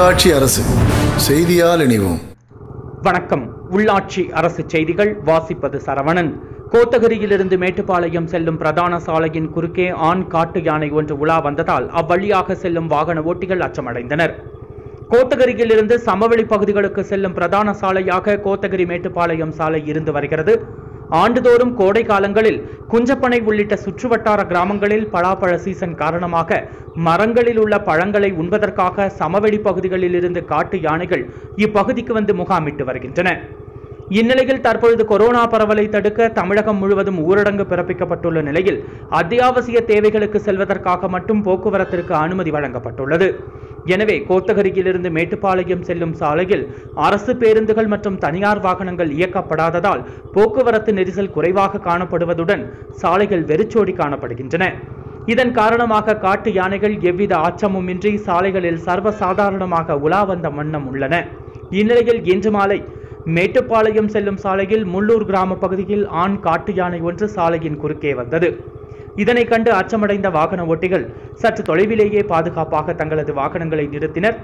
உள்ளாட்சி அரசு செய்தியால் இணைவோம். வணக்கம். உள்ளாட்சி அரசு செய்திகள் வாசிப்பது சரவணன். கோத்தகிரியிலிருந்து மேட்டுப்பாளையம் செல்லும் பிரதான சாலையின் குறுக்கே ஆண் காட்டு யானை ஒன்று உலா வந்ததால் அவ்வழியாக செல்லும் வாகன ஓட்டிகள் அச்சமடைந்தனர். கோத்தகிரியிலிருந்து சமவெளி பகுதிகளுக்கு செல்லும் பிரதான சாலையாக கோத்தகிரி மேட்டுப்பாளையம் சாலை இருந்து வருகிறது. ஆண்டுதோறும் கோடை காலங்களில் குஞ்சப்பனை உள்ளிட்ட சுற்றுவட்டார கிராமங்களில் பலாப்பழ சீசன் காரணமாக மரங்களில் உள்ள பழங்களை உண்பதற்காக சமவெளி பகுதிகளில் இருந்து காட்டு யானைகள் இப்பகுதிக்கு வந்து முகாமிட்டு வருகின்றன. இந்நிலையில் தற்பொழுது கொரோனா பரவலை தடுக்க தமிழகம் முழுவதும் ஊரடங்கு பிறப்பிக்கப்பட்டுள்ள நிலையில் அத்தியாவசிய தேவைகளுக்கு செல்வதற்காக மட்டும் போக்குவரத்திற்கு அனுமதி வழங்கப்பட்டுள்ளது. எனவே கோத்தகிரியிலிருந்து மேட்டுப்பாளையம் செல்லும் சாலையில் அரசு பேருந்துகள் மற்றும் தனியார் வாகனங்கள் இயக்கப்படாததால் போக்குவரத்து நெரிசல் குறைவாக காணப்படுவதுடன் சாலைகள் வெறிச்சோடி காணப்படுகின்றன. இதன் காரணமாக காட்டு யானைகள் எவ்வித அச்சமுமின்றி சாலைகளில் சர்வசாதாரணமாக உலா வந்த வண்ணம் உள்ளன. இந்நிலையில் இன்று மாலை மேட்டுப்பாளையம் செல்லும் சாலையில் முள்ளூர் கிராம பகுதியில் ஆண் காட்டு யானை ஒன்று சாலையின் குறுக்கே வந்தது. இதனை கண்டு அச்சமடைந்த வாகன ஓட்டிகள் சற்று தொலைவிலேயே பாதுகாப்பாக தங்களது வாகனங்களை நிறுத்தினர்.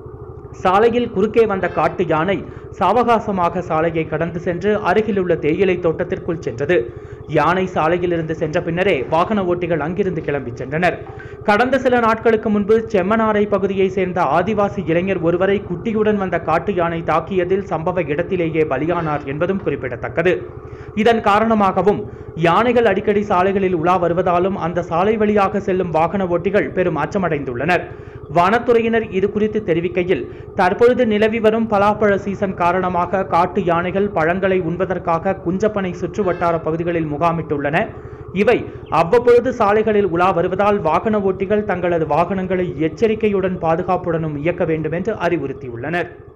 சாலையில் குறுக்கே வந்த காட்டு யானை சாவகாசமாக சாலையை கடந்து சென்று அருகிலுள்ள தேயிலை தோட்டத்திற்குள் சென்றது. யானை சாலையிலிருந்து சென்ற பின்னரே வாகன ஓட்டிகள் அங்கிருந்து கிளம்பி சென்றனர். கடந்த சில நாட்களுக்கு முன்பு செம்மனாரை பகுதியை சேர்ந்த ஆதிவாசி இளைஞர் ஒருவரை குட்டியுடன் வந்த காட்டு யானை தாக்கியதில் சம்பவ இடத்திலேயே பலியானார் என்பதும் குறிப்பிடத்தக்கது. இதன் காரணமாகவும் யானைகள் அடிக்கடி சாலைகளில் உலா வருவதாலும் அந்த சாலை வழியாக செல்லும் வாகன ஓட்டிகள் பெரும் அச்சமடைந்துள்ளனர். வனத்துறையினர் இது குறித்து தெரிவிக்கையில், தற்பொழுது நிலவி வரும் பலாப்பழ சீசன் காரணமாக காட்டு யானைகள் பழங்களை உண்பதற்காக குஞ்சப்பனை சுற்று வட்டார பகுதிகளில் முகாமிட்டுள்ளன. இவை அவ்வப்பொழுது சாலைகளில் உலா வருவதால் வாகன ஓட்டிகள் தங்களது வாகனங்களை எச்சரிக்கையுடன் பாதுகாப்புடனும் இயக்க வேண்டும் என்று அறிவுறுத்தியுள்ளனர்.